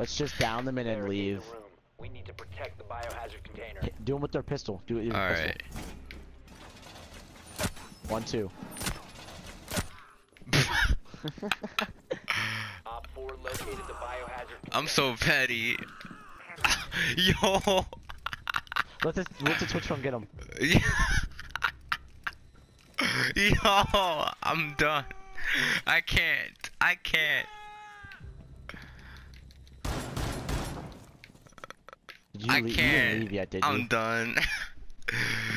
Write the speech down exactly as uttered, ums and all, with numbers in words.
Let's just down them and then leave. We need to protect the biohazard container. Hit, do them with their pistol. Do it with All your pistol. right. One, two. Op four located the biohazard container. I'm so petty. Yo. Let's just, let's just switch from get them. Yo, I'm done. I can't. I can't. Did you I leave, can't. You didn't leave yet, did you? I'm done.